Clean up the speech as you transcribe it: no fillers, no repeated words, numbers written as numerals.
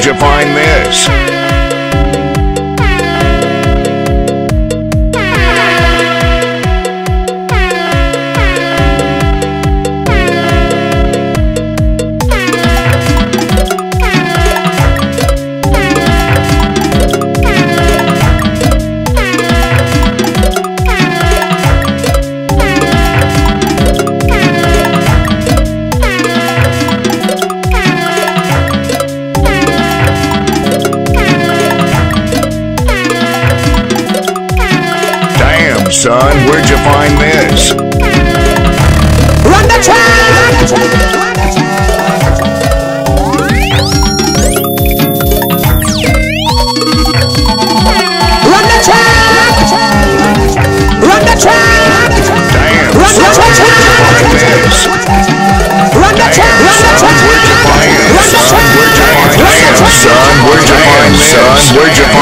where'd you find this? Son, where'd you find this? Run the track! Run the track! Run the track! Damn, Run the son, track! where'd you find this? Run the track! Run the track! Where'd you find this? Son, where'd you find this? Son, where'd you find this? Son, where'd you find